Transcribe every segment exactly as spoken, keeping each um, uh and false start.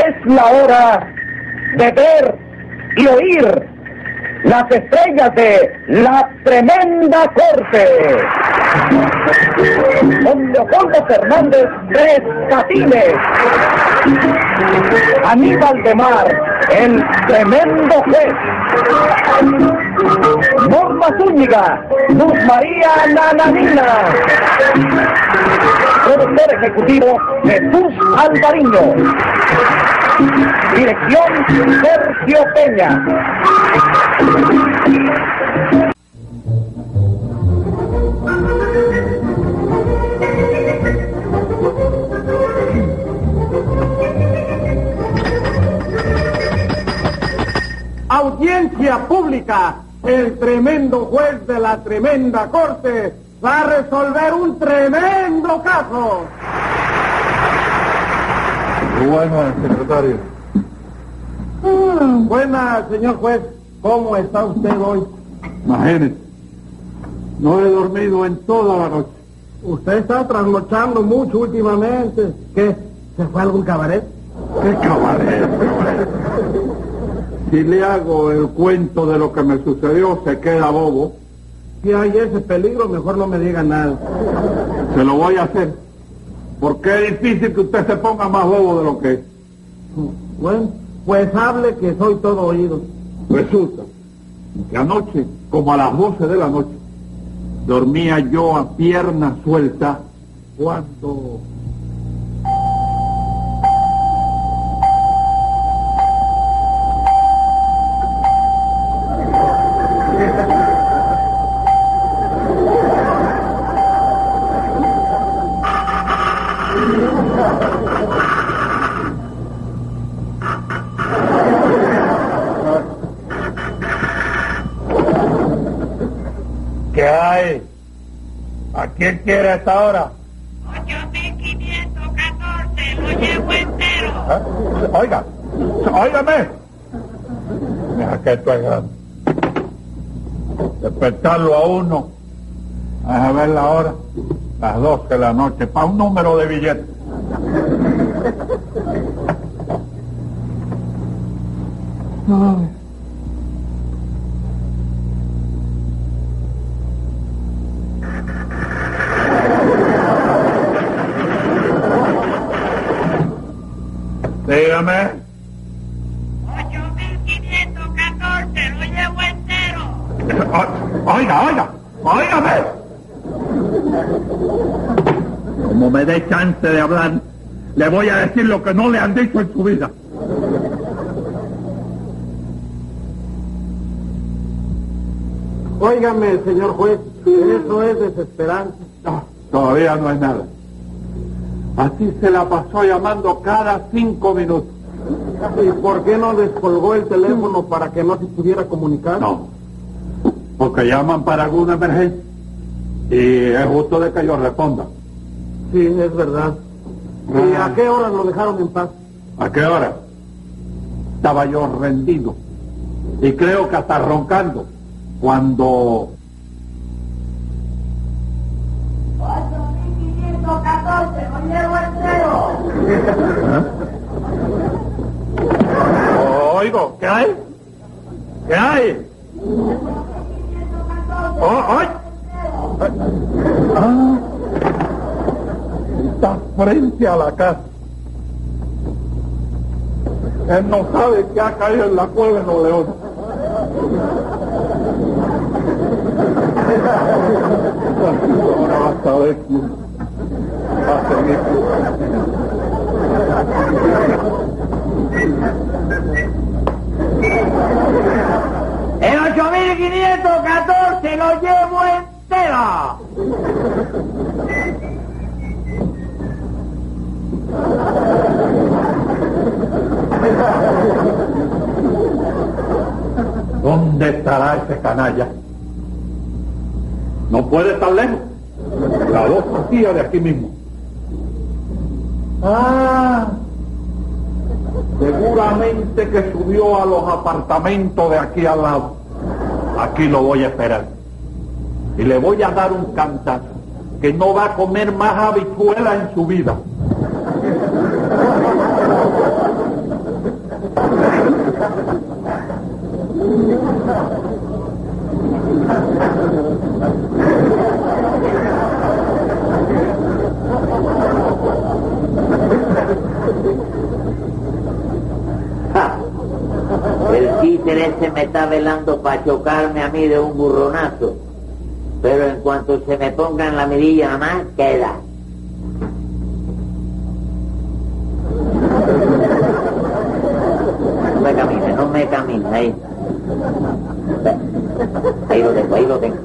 Es la hora de ver y oír las estrellas de La Tremenda Corte. Don Leopoldo Fernández Tres Catines, Aníbal de Mar, el tremendo juez, Norma Zúñiga, Luz María Nananina, productor ejecutivo Jesús Alvariño, dirección Sergio Peña. Audiencia pública. El tremendo juez de la tremenda corte va a resolver un tremendo caso. Buenas, secretario. Mm, buenas, señor juez. ¿Cómo está usted hoy? Imagínese, no he dormido en toda la noche. Usted está trasnochando mucho últimamente. ¿Qué? ¿Se fue a algún cabaret? ¿Qué cabaret? Si le hago el cuento de lo que me sucedió, se queda bobo. Si hay ese peligro, mejor no me diga nada. Se lo voy a hacer, porque es difícil que usted se ponga más bobo de lo que es. Bueno, pues hable que soy todo oído. Resulta que anoche, como a las doce de la noche, dormía yo a pierna suelta cuando... ¿Qué hay? ¿A quién quiere a esta hora? ocho mil quinientos catorce, lo llevo entero. ¿Eh? Oiga, óigame. Mira que esto es grande. Despertarlo a uno. A ver la hora. Las doce de la noche, para un número de billetes. Ay. Dígame. ocho mil quinientos catorce, lo llevo entero. O- Oiga, oiga, óigame. Como me dé chance de hablar, le voy a decir lo que no le han dicho en su vida. Óigame, señor juez, eso es desesperante. No, todavía no es nada. Así se la pasó llamando cada cinco minutos. ¿Y por qué no descolgó el teléfono para que no se pudiera comunicar? No, porque llaman para alguna emergencia y es justo de que yo responda. Sí, es verdad. ¿Y Ah. a qué horas lo dejaron en paz? ¿A qué hora? Estaba yo rendido y creo que hasta roncando cuando... ocho mil quinientos catorce, lo llevo entero. Oigo, ¿qué hay? ¿Qué hay? Oh, ay. Ah, está frente a la casa. Él no sabe que ha caído en la cueva de los leones. Ahora va a saber quién va a seguir. El ocho mil quinientos catorce, lo llevo entero. ¿Dónde estará ese canalla? No puede estar lejos. La dos días de aquí mismo. Ah, seguramente que subió a los apartamentos de aquí al lado. Aquí lo voy a esperar. Y le voy a dar un cantazo que no va a comer más habichuela en su vida. interés se me está velando para chocarme a mí de un burronazo. Pero en cuanto se me ponga en la mirilla nada más, queda. No me camine, no me camine, ahí. Ahí lo tengo, ahí lo tengo.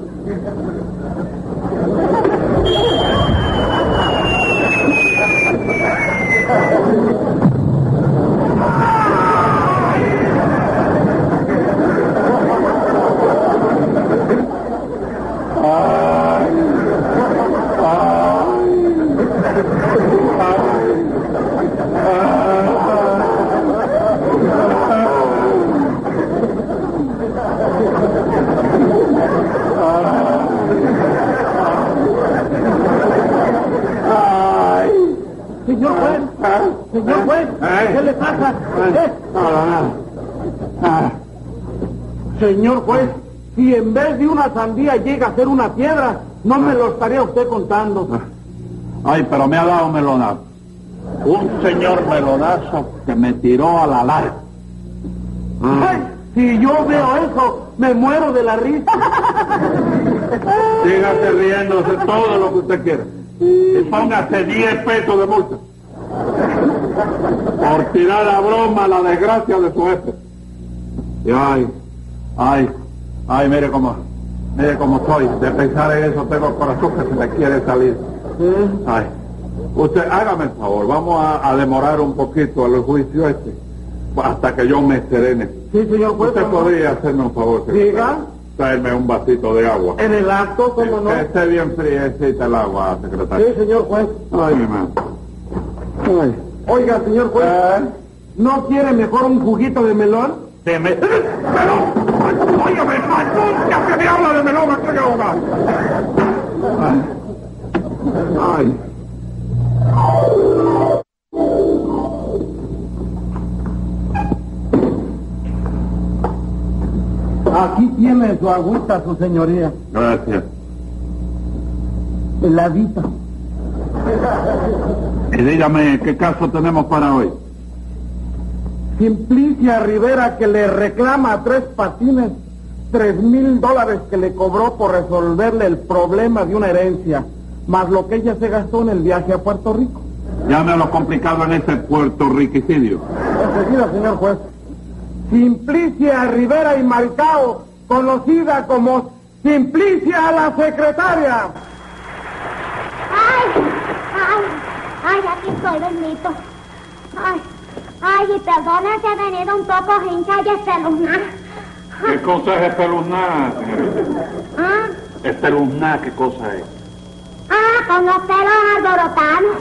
Señor juez, señor juez, ¿qué le pasa? ¿Eh? Señor juez, si en vez de una sandía llega a ser una piedra, no me lo estaría usted contando. Ay, pero me ha dado un melonazo. Un señor melonazo que me tiró a la larga. Ay, si yo veo eso, me muero de la risa. Sígase riéndose todo lo que usted quiera. Y póngase diez pesos de multa por tirar a broma la desgracia de su jefe. Y ay, ay, ay, mire cómo, mire cómo estoy. De pensar en eso tengo el corazón que se me quiere salir. Ay, usted hágame el favor, vamos a, a demorar un poquito el juicio este hasta que yo me serene. Sí, señor juez. Usted podría hacerme un favor. Diga. Traerme un vasito de agua. En el acto, ¿cómo no? Que esté bien friecita el agua, secretario. Sí, señor juez. Ay, mi madre. Ay. Oiga, señor juez, ¿Eh? ¿no quiere mejor un juguito de melón? De me... ¡Melón! ¡Óyame! ¡Nunca que me habla de melón! ¡Me trae ahogar! Ay. Ay. Aquí tiene su agüita, su señoría. Gracias. Heladita. Y dígame, ¿qué caso tenemos para hoy? Simplicia Rivera, que le reclama a Tres Patines tres mil dólares que le cobró por resolverle el problema de una herencia, más lo que ella se gastó en el viaje a Puerto Rico. Llame a lo complicado en ese puertorriquicidio. Enseguida, señor juez. Simplicia Rivera y Marcao, conocida como Simplicia la secretaria. Ay, ay, ay, aquí estoy, bendito. Ay, ay, y perdona si he venido un poco hincha y espeluznada. ¿Qué cosa es espeluznar, señorita? ¿Ah? Espeluznar, ¿qué cosa es? Ah, con los pelos alborotados.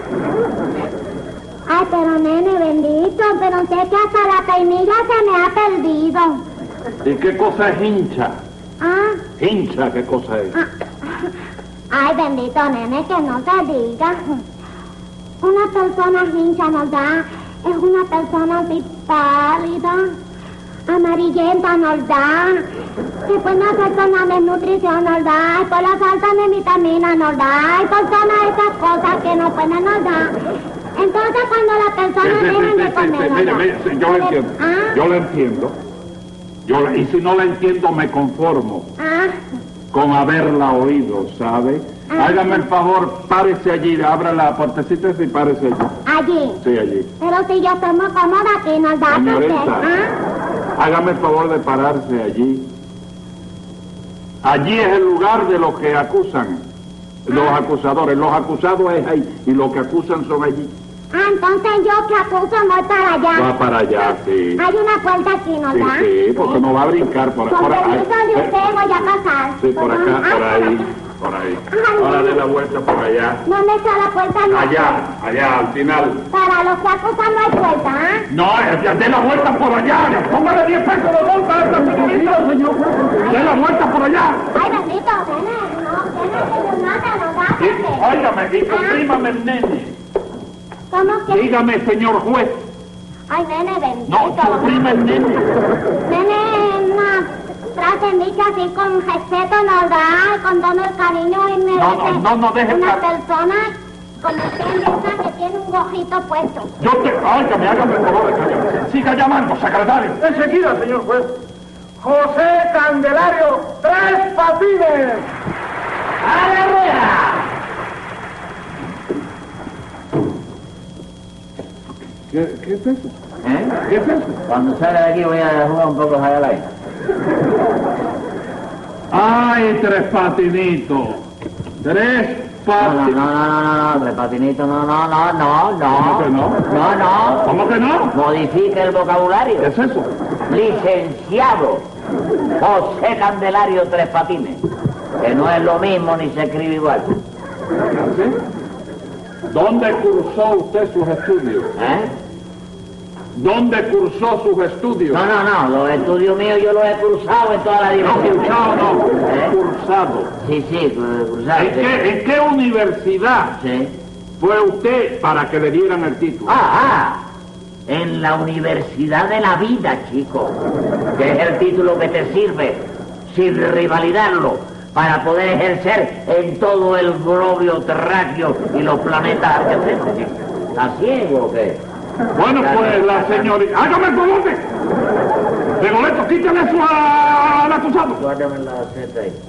Ay, pero nene, bendito, pero sé que hasta la peinilla se me ha perdido. ¿Y qué cosa es hincha? Ah, Hincha, ¿qué cosa es? ah. Ay, bendito nene, que no te diga. Una persona hincha nos da, es una persona así pálida, amarillenta nos da, después una persona de nutrición nos da, y por la falta de vitamina nos da, y por todas esas cosas que no pueden nos da. Entonces cuando la persona dejan de comer, Mire, mire, sí, yo la entiendo, ¿Ah? yo la entiendo. Yo la- y si no la entiendo, me conformo Ah, con haberla oído, ¿sabe? Ah. Hágame el favor, párese allí, abra la puertecita y párese allí. allí. Sí, allí. Pero si yo estoy muy cómoda aquí, nos da porque, Señorita, ¿ah? hágame el favor de pararse allí. Allí es el lugar de los que acusan, los acusadores. Los acusados es ahí y los que acusan son allí. Ah, entonces yo que acuso voy para allá. Va para allá, sí. Hay una puerta aquí, ¿no? Sí, da? sí, porque no va a brincar por, Con por ahí. permiso de usted voy a pasar. Sí, por acá, Ah, por ahí, por ahí. Ay, Ahora no. dé la vuelta por allá. ¿Dónde está la puerta? No. Allá, allá, al final. Para los que acusan no hay puerta, ¿ah? No, ya dé la vuelta por allá. Póngale diez pesos de multa a esta señorita, señor. Dé la vuelta por allá. Ay, bendito, nene, no, nene, que yo nada, no da, Sí, porque... óigame, y comprímame el nene. ¿Cómo que? Dígame, señor juez. Ay, nene, bendito. No, suprime el nene. Nene, una frase dicha así con respeto nos da, con todo el cariño y me No, no, no, no deje una pa- persona como usted esa que tiene un gorrito puesto. Yo te... Óigame, hágame el favor de callar. Siga llamando, secretario. Enseguida, señor juez. José Candelario Tres Patines. ¡A la rueda! ¿Qué, ¿Qué es eso? ¿Eh? ¿Qué es eso? Cuando salga de aquí voy a jugar un poco a la aire. ¡Ay, Tres Patinitos! Tres No, no, Patinitos. no, no, no, no, Tres Patinitos, no, no, no, no, no. ¿Cómo que no? No, no. ¿Cómo que no? Modifique el vocabulario. ¿Qué es eso? Licenciado José Candelario Tres Patines, que no es lo mismo ni se escribe igual. ¿Sí? ¿Dónde cursó usted sus estudios? ¿Eh? ¿Dónde cursó sus estudios? No, no, no, los estudios míos yo los he cursado en toda la No, dirección. cursado no, ¿Eh? cursado. Sí, sí, cursado. ¿En sí. qué, ¿En qué universidad Sí. fue usted para que le dieran el título? Ah, ah, en la Universidad de la Vida, chico, que es el título que te sirve, sin rivalidarlo, para poder ejercer en todo el globo terráqueo y los planetas adyacentes, chico. ¿Está ciego o qué? Bueno, pues la señorita... ¡Hágame el favor! Regoleto, quítale eso a- al acusado. Guárdame la seta ahí.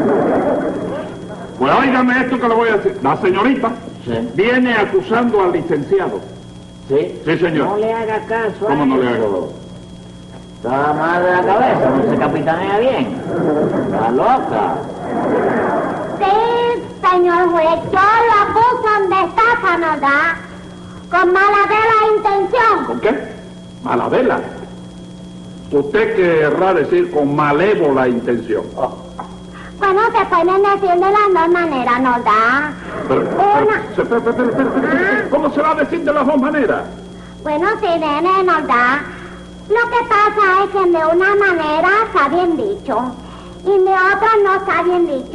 Pues óigame esto que le voy a decir. La señorita Sí. viene acusando al licenciado. ¿Sí? Sí, señor. No le haga caso a ¿Cómo no le haga? eso. Está mal de la cabeza, no se capitanea bien. Está loca. Sí, señor juez, yo lo acusan de estafa, ¿verdad? Con maladera intención. ¿Con qué? Malavela. Usted querrá decir con malévola intención. Bueno, se pueden decir de las dos maneras, ¿verdad? Pero, pero, Una. se- pero, pero, pero, pero, pero, ¿cómo se va a decir de las dos maneras? Bueno, sí, nene, ¿verdad? Lo que pasa es que de una manera está bien dicho y de otra no está bien dicho.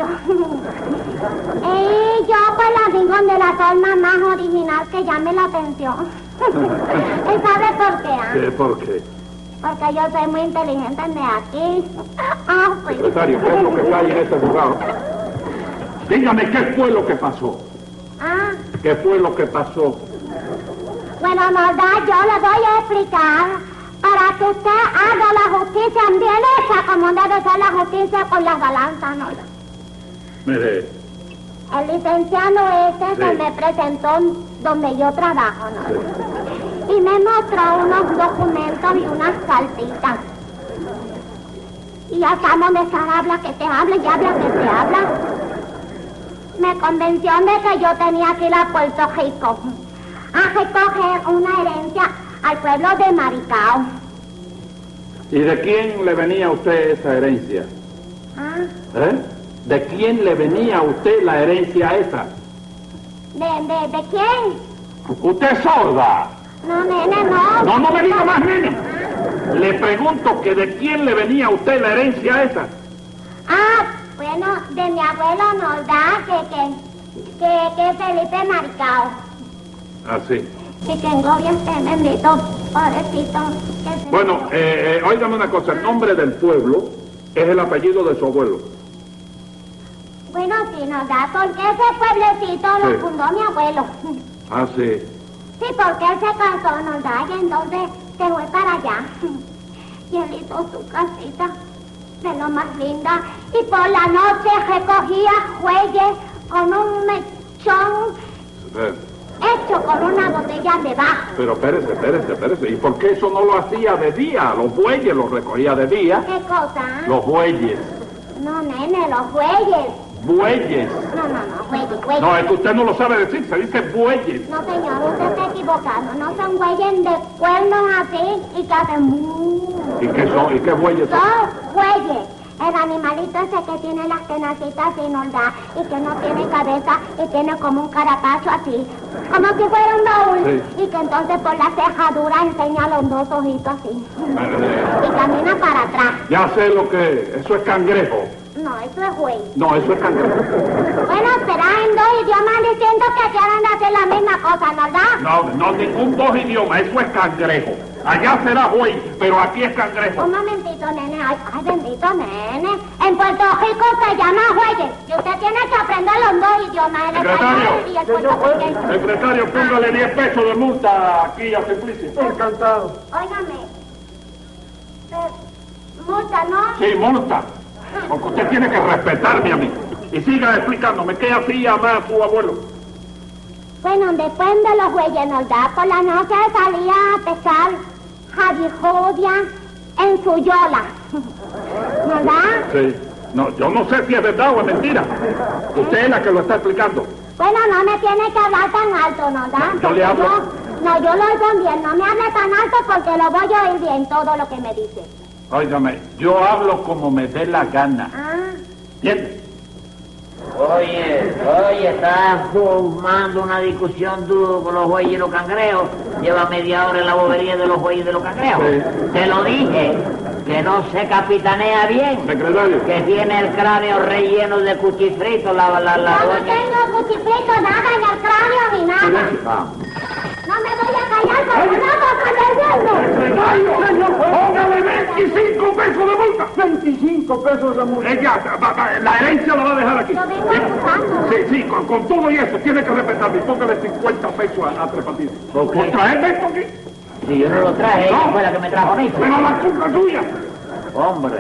Y yo pues la digo de la forma más original que llame la atención. ¿Y sabe por qué? ah? ¿Qué, ¿Por qué? Porque yo soy muy inteligente de aquí. Ah, sí. Secretario, ¿qué es lo que hay en este lugar? Dígame, ¿qué fue lo que pasó? Ah, ¿Qué fue lo que pasó? bueno, ¿verdad? Yo le voy a explicar para que usted haga la justicia bien hecha como debe ser la justicia con las balanzas, ¿no? Mire, El licenciado ese Sí. se me presentó donde yo trabajo, ¿no? Y me mostró unos documentos y unas cartitas. Y ya estamos de estar habla que te habla y habla que te habla. Me convenció de que yo tenía que ir a Puerto Rico a recoger una herencia al pueblo de Maricao. ¿y de quién le venía a usted esa herencia? Ah, ¿Eh? ¿De quién le venía a usted la herencia esa? ¿de, de, de quién? ¿Usted es sorda? No, nene, no. No, no me diga más, nene. Le pregunto que de quién le venía a usted la herencia esa. Ah, bueno, de mi abuelo nos da que, que, que, que es Felipe Maricao. Así. Que tengo bien bendito, pobrecito. que se- Bueno, eh, eh, óigame una cosa, el nombre del pueblo es el apellido de su abuelo. Bueno, sí nos da, porque ese pueblecito Sí. lo fundó mi abuelo. Ah, sí. Sí, porque él se casó, nos da, y entonces se fue para allá. Y él hizo su casita de lo más linda. Y por la noche recogía jueyes con un mechón Eh, hecho con una botella debajo. Pero espérese, espérese, espérese. ¿Y por qué eso no lo hacía de día? Los bueyes los recogía de día. ¿Qué cosa? Los bueyes. No, nene, los bueyes. Bueyes. No, no, no, bueyes, bueyes. No, es que usted no lo sabe decir, se dice bueyes. No, señor, usted está equivocado. No son bueyes de cuernos así y que hacen... mu. ¿Y qué son? ¿Y qué bueyes son? Son bueyes. El animalito ese que tiene las tenacita sin holgar y que no tiene cabeza y tiene como un carapacho así, como si fuera un baúl. Sí. Y que entonces por la cejadura enseña los dos ojitos así. Eh, Y camina para atrás. Ya sé lo que es. Eso es cangrejo. No, eso es buey. No, eso es cangrejo. Bueno, será en dos idiomas distintos que quieran hacer la misma cosa, ¿verdad? No, no, ningún dos idiomas. Eso es cangrejo. Allá será buey, pero aquí es cangrejo. Un momentito, nene. Ay, ay, bendito, nene. En Puerto Rico se llama jueyes. Y usted tiene que aprender los dos idiomas, el Secretario. español y el puertorriqueño. Secretario, póngale diez pesos de multa aquí a Simplicio. Encantado. Óigame. Pero, Multa, ¿no? Sí, multa. Porque usted tiene que respetarme a mí. Y siga explicándome qué hacía más su abuelo. Bueno, después de los jueyes nos da, por la noche salía a pescar jabijodia en su yola. ¿Verdad? Sí. No, yo no sé si es verdad o es mentira. Usted es la que lo está explicando. Bueno, no me tiene que hablar tan alto, ¿no? ¿Da? Yo le hablo. No, no, yo lo oigo bien. No me hable tan alto porque lo voy a oír bien todo lo que me dice. Óigame, yo hablo como me dé la gana. Ah. ¿Entiendes? Oye, oye, estás formando una discusión tú con los jueyes y los cangrejos. Lleva media hora en la bobería de los jueyes y de los cangrejos. Sí. Te lo dije, que no se capitanea bien. Secretario. Que tiene el cráneo relleno de cuchifrito, la, la, la Yo no doña. tengo cuchiflito, nada en el cráneo ni nada. Vamos. No me voy a callar porque no estoy Secretario, señor, póngale veinticinco pesos de multa. veinticinco pesos de multa. Ella, va, va, la herencia la va a dejar aquí. Yo vengo acusando. Sí, sí, con, con todo y eso, tiene que respetarme. Póngale cincuenta pesos a, a Tres Patines. ¿Por qué? ¿Por traerme esto aquí? Si yo no lo traje, ella No. fue la que me trajo a mí. Pero la culpa es suya. Hombre.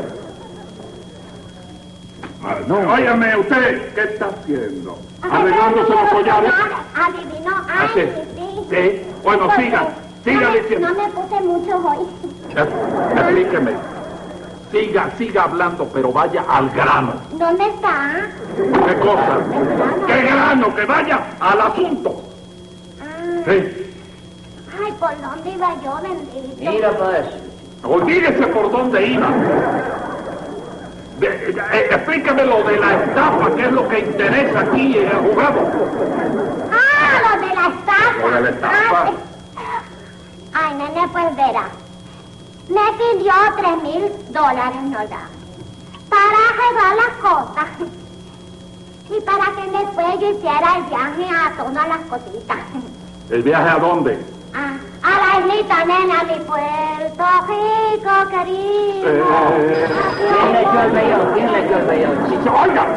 Óyame, usted, ¿qué está haciendo? Arreglándose los collares. Adivinó. Ay, Así. sí, sí. Sí. Bueno, Porque siga, siga no me- diciendo. No me puse mucho hoy. Explíqueme. Siga, siga hablando, pero vaya al grano. ¿Dónde está? ¿Qué cosa? ¿Qué grano? Que vaya al asunto. Ah, Sí. ay, ¿por dónde iba yo, bendito? Mira pues. Olvídese por dónde iba. De- de- eh, explíqueme lo de la estafa, que es lo que interesa aquí en el juzgado. Ah, lo de la estafa. Lo de la estafa. Ay, ay, nene, pues verá. Me pidió tres mil dólares, ¿no da? Para arreglar las cosas. Y para que después yo hiciera el viaje a todas las cositas. ¿El viaje a dónde? Ah, a la islita, nena, a mi Puerto Rico, querido. Eh. ¿Quién le echó el vellón? ¿Quién le echó el vellón? Sí, sí, Oiga,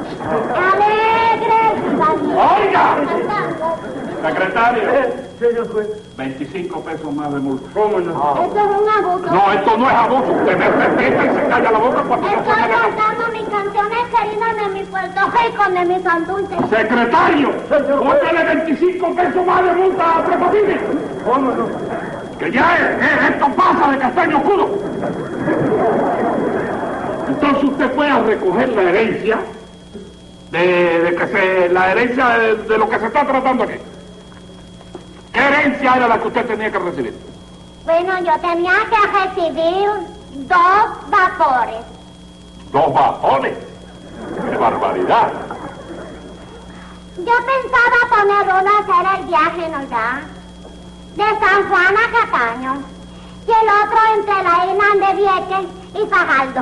Alegre, valiente, Oiga. cantando. secretario, Señor juez. veinticinco pesos más de multa. ¿Cómo no? Eso es un abuso. No, esto no es abuso. Usted me respeta y se calla la boca cuando yo Estoy suene la... cantando mis canciones queridas de mi Puerto Rico, de mi San Dulce. Secretario, póngale veinticinco pesos más de multa a Tres Patines. ¿Cómo no? Que ya es, es- esto pasa de castaño oscuro. Entonces usted fue a recoger la herencia de, de que se, la herencia de, de lo que se está tratando aquí. ¿Qué herencia era la que usted tenía que recibir? Bueno, yo tenía que recibir dos vapores. Dos bajones. ¡Qué barbaridad! Yo pensaba poner uno a hacer el viaje, ¿no ya? De San Juan a Cataño. Y el otro entre la isla de Vieques y Fajardo.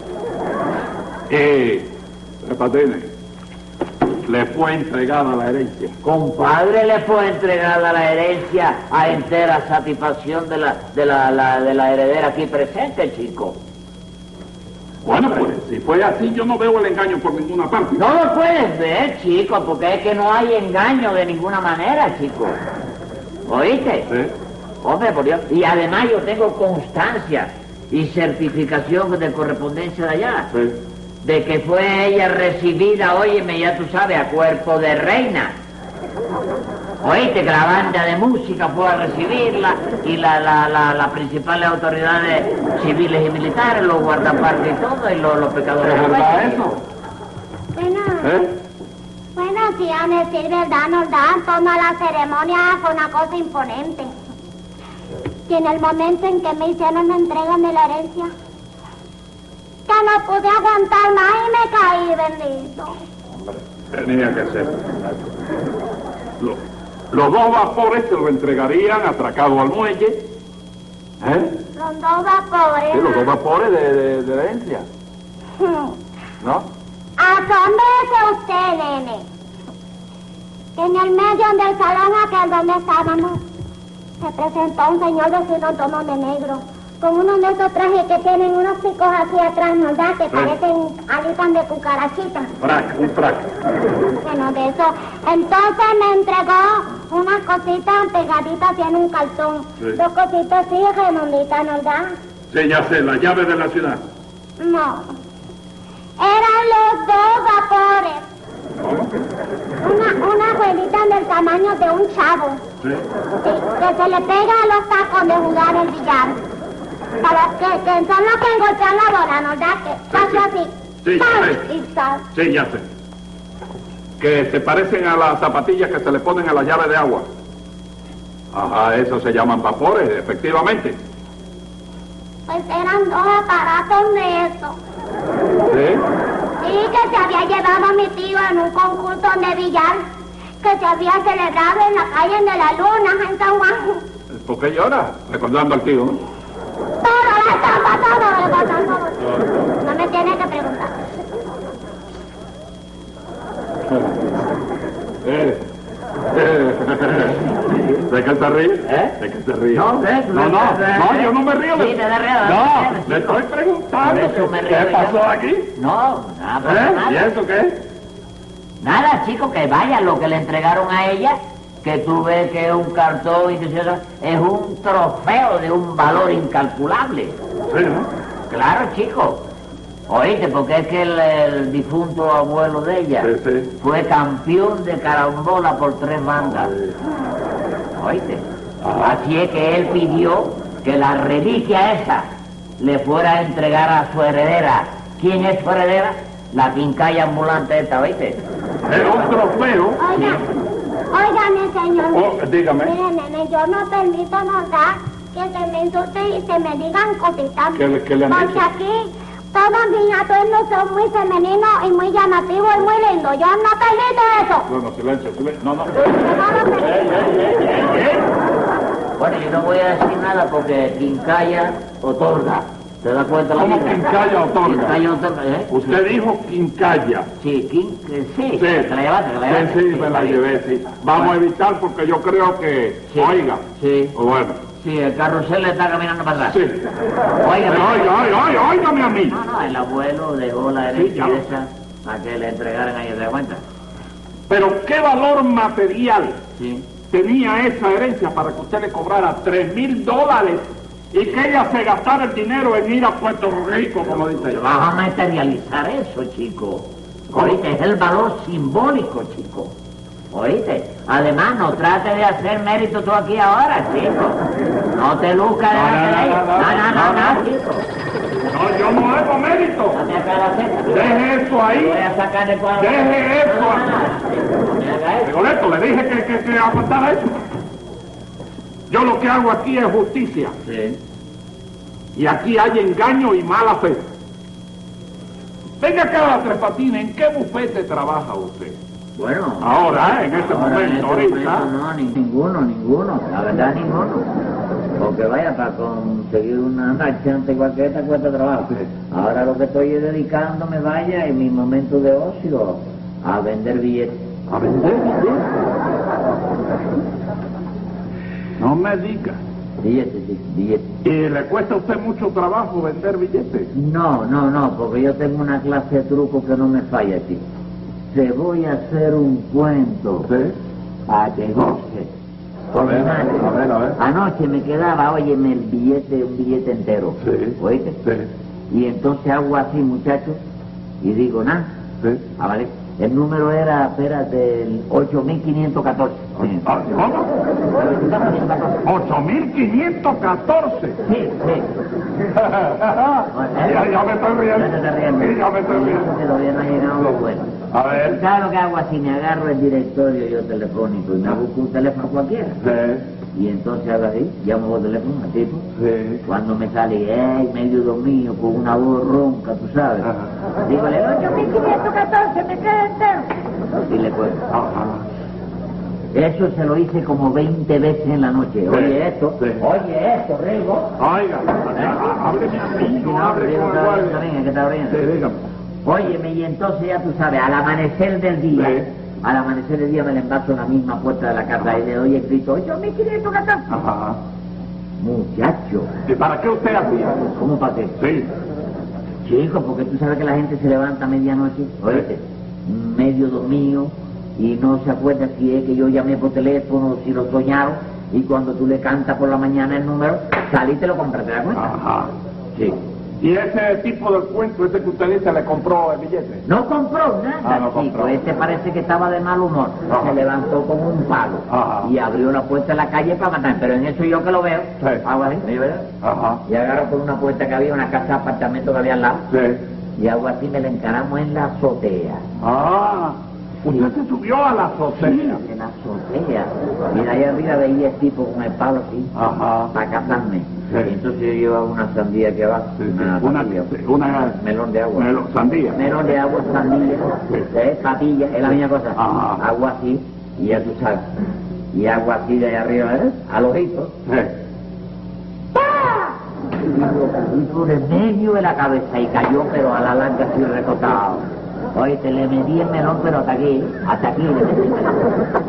Eh, Tres Patines, le fue entregada la herencia. Compadre, le fue entregada la herencia a entera satisfacción de la, de la, la- de la heredera aquí presente, chico. Bueno, pues, si fue así, yo no veo el engaño por ninguna parte. No lo puedes ver, chico, porque es que no hay engaño de ninguna manera, chico. ¿Oíste? Sí. Hombre, por Dios. Y además yo tengo constancia y certificación de correspondencia de allá. Sí. De que fue ella recibida, óyeme, ya tú sabes, a cuerpo de reina. Oíste, que la banda de música fue a recibirla y la, la, la, las principales autoridades civiles y militares, los guardaparques y todo, y los, los pecadores. ¿Es verdad eso? Bueno, ¿Eh? bueno, sí, a decir verdad, nos dan toda la ceremonia, fue una cosa imponente. Y en el momento en que me hicieron la entrega de la herencia, que no pude aguantar más y me caí, bendito. Tenía que ser. Lo- los dos vapores se lo entregarían atracado al muelle. ¿Eh? Los dos vapores. Sí, los dos vapores de, de, de herencia. ¿No? Asómbrese usted, nene. Que en el medio del salón aquel donde estábamos, se presentó un señor vestido todo de negro, con uno de esos trajes que tienen unos picos así atrás, ¿verdad? Que parecen alitas de cucarachita. Frac, un frac. Bueno, de eso. Entonces me entregó unas cositas pegaditas así en un cartón. Sí. Dos cositas así redonditas, ¿verdad? Sí, ya sé, la llave de la ciudad. No. Eran los dos vapores. ¿Cómo? Una, una abuelita del tamaño de un chavo. Sí. Sí, que se le pega a los tacos de jugar el billar. Para que, que son los que golpean la bola, ¿no? Ya que casi sí. así. Sí, ¡Pam! ya sé. Y sal. Sí, ya sé. Que se parecen a las zapatillas que se le ponen a la llave de agua. Ajá, eso se llaman vapores, efectivamente. Pues eran dos aparatos de eso. ¿Sí? Sí, que se había llevado mi tío en un concurso de billar que se había celebrado en la calle de la Luna, en San Juan. ¿Por qué llora? Recordando al tío, ¿no? Todo le está pasando, le pasan todo. No me tiene que preguntar. Eh, eh, ¿De qué se ríe? ¿Eh? ¿De qué se ríe? No, ¿eh? no, no, no, yo no me río. Sí, te da río, No, ¿eh? le estoy preguntando Por eso me qué, río qué yo. pasó aquí. No, nada, pasa ¿Eh? nada. ¿Y eso qué? Nada, chico, que vaya, lo que le entregaron a ella, que tú ves que es un cartón y que eso es un trofeo de un valor incalculable. Sí, ¿no? Claro, chico. Oíste, porque es que el, el difunto abuelo de ella Sí, sí. fue campeón de carambola por tres bandas. Oíste. Así es que él pidió que la reliquia esa le fuera a entregar a su heredera. ¿Quién es su heredera? La quincalla ambulante esta, ¿oíste? Es un trofeo. Oiga, óigame, señor. Oh, dígame. Mire, nene, yo no permito nada que se me insulte y se me digan cositas. ¿Qué le- qué le han Porque dicho? aquí todos mis atuendos son muy femeninos y muy llamativos y muy lindos. Yo no permito eso. No, no, silencio, silencio. No, no. Yo no lo permito. Ey, ey, ey, ey, ey. Bueno, yo no voy a decir nada porque quincalla otorga. ¿Te das cuenta la ¿Cómo Biblia? quincalla otorga? Quincalla otorga, ¿eh? Usted dijo quincalla. Sí, quin, eh, sí, Sí. te la llevaste, te la llevaste. Sí, sí, me la llevé, sí. Vamos a evitar porque yo creo que... Sí. Oiga. Sí. Bueno. Sí, el carrusel le está caminando para atrás. Sí. Oiga, Pero oiga, oiga, oiga, óigame a mí. No, no, el abuelo dejó la Sí, herencia ya. esa a que le entregaran a ella, ¿te das cuenta? Pero ¿qué valor material Sí. tenía esa herencia para que usted le cobrara tres mil dólares y que ella se gastara el dinero en ir a Puerto Rico, como dice ella? Vas a materializar eso, chico. Oíste, es el valor simbólico, chico. Oíste, además no trate de hacer mérito tú aquí ahora, chico. No te luzcas de No, la no, ella. no, no, No, no, no, no, no, no. chico. No, yo no hago mérito. Dame acá la cesta. Deje eso Voy ahí. a sacar de cuadro. Deje eso. No, no, no, no me haga eso. Rigoletto, le dije que, que, que aguantara eso. Yo lo que hago aquí es justicia. Sí. Y aquí hay engaño y mala fe. Venga acá, Tres Patines, ¿en qué bufete trabaja usted? Bueno. Ahora, en este ahora, en momento, este ahorita. momento no, ni- ninguno, ninguno. La verdad, ninguno. Porque vaya, para conseguir una marchante igual que esta cuesta trabajo. Ahora lo que estoy es dedicándome, vaya, en mi momento de ocio, a vender billetes. ¿A vender? No me diga. Billetes, sí, billetes. ¿Y le cuesta a usted mucho trabajo vender billetes? No, no, no, porque yo tengo una clase de truco que no me falla, chico. Te voy a hacer un cuento ¿Sí? a que goce. A ver, a ver, a ver. Anoche me quedaba, óyeme, el billete, un billete entero. Sí. ¿Oíste? Sí. Y entonces hago así, muchachos, y digo, nada. Sí. Ah, vale. El número era, espérate, el ocho mil quinientos catorce. Sí. Ah, ¿Cómo? ocho mil quinientos catorce. Sí, sí. ya, ya me estoy riendo. Ya te estás riendo. Sí, ya me estoy Sí, riendo. que todavía no ha llegado lo bueno. A ver. ¿Sabes lo que hago así? Me agarro el directorio yo telefónico y me busco un teléfono cualquiera. Sí. Y entonces hago así, llamo por teléfono al tipo. Sí. Cuando me sale, ¡ey! Medio dormido, con una voz ronca, tú sabes. Ajá. Dígole, ocho mil quinientos catorce, me queda entero. Y le cuento. Ajá. Eso se lo hice como veinte veces en la noche. Oye esto, Sí. oye esto, Rigo. Oiga, hábleme a mí, no No, hable Rigo con el está bien, guardia. está bien, es que está bien. Sí, dígame. Óyeme, y entonces ya tú sabes, al amanecer del día, Sí. al amanecer del día me le embazo en la misma puerta de la casa y le doy el grito, ocho mil quinientos catorce. Ajá. Muchacho, ¿Y para qué usted hacía? ¿cómo para qué? Sí. Chico, porque tú sabes que la gente se levanta a medianoche, oíste, medio dormido, y no se acuerda si es que yo llamé por teléfono, si lo soñaron, y cuando tú le cantas por la mañana el número, sale y te lo compras, ¿te das cuenta? Ajá. Sí. Y ese tipo del cuento, ese que usted dice, le compró el billete. No compró nada, Ah, no chico. compró. Este parece que estaba de mal humor. Ajá. Se levantó como un palo Ajá. y abrió la puerta de la calle para matar. Pero en eso yo que lo veo, Sí. hago así, ¿me veo? Ajá. Y agarro por una puerta que había, una casa de apartamento que había al lado. Sí. Y hago así, me la encaramos en la azotea. Ah, usted se subió a la azotea. En la azotea. Y de ahí arriba veía el tipo con el palo así, Ajá. para casarme. Sí. Y entonces yo llevaba una sandía que va, Sí, sí. una, Una, patilla, una, melón de agua. melo- sandía. Melón de agua, sandía, Sí. es patilla, es la misma cosa. Ajá. Agua así, y ya tú sabes. Y agua así de ahí arriba, ¿eh? Al ojito. Sí. Y por el medio de la cabeza y cayó, pero a la larga así recotado. Oye, te le metí el melón, pero hasta aquí, hasta aquí le metí el melón.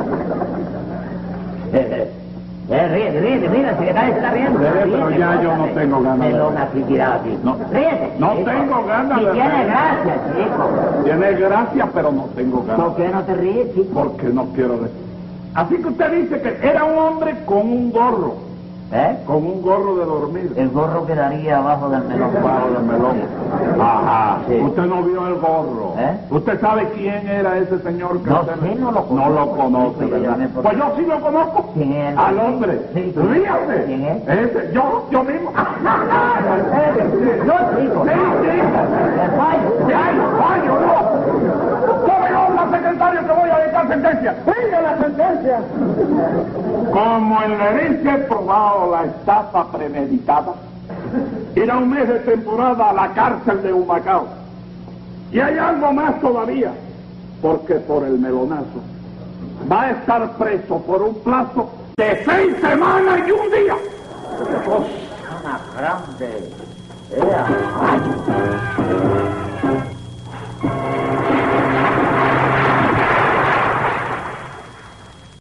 Eh, eh, ríete, ríete, mira, el secretario se está riendo. Sí, pero Ríete, ya yo no gózate. tengo ganas de- Melón así tirado así. No. Ríete. No chico. tengo ganas Si de tiene reír. gracia, chico. Tiene gracia, pero no tengo ganas. ¿Por qué no te ríes, chico? Porque no quiero decir. Así que usted dice que era un hombre con un gorro, ¿Eh? con un gorro de dormir. El gorro quedaría abajo del melón. Bajo del melón. Ajá. Sí. Usted no vio el gorro. ¿Eh? ¿Usted sabe quién era ese señor que No usted sé, no lo No conozco. lo conoce, Sí, ¿verdad? dígame por Pues qué. yo sí lo conozco. ¿Quién es? Al hombre. Sí, sí. Ríase. ¿Quién es? Ese, yo, yo mismo. Yo, chico. Sí, sí. El fallo. ¡Ay, fallo, no! ¡Tome nota, secretario, que voy a dictar sentencia! ¡Venga la sentencia! Como en la herencia he probado la estafa premeditada, irá un mes de temporada a la cárcel de Humacao. Y hay algo más todavía, porque por el melonazo va a estar preso por un plazo de seis semanas y un día. Cosa más grande. Era fallo.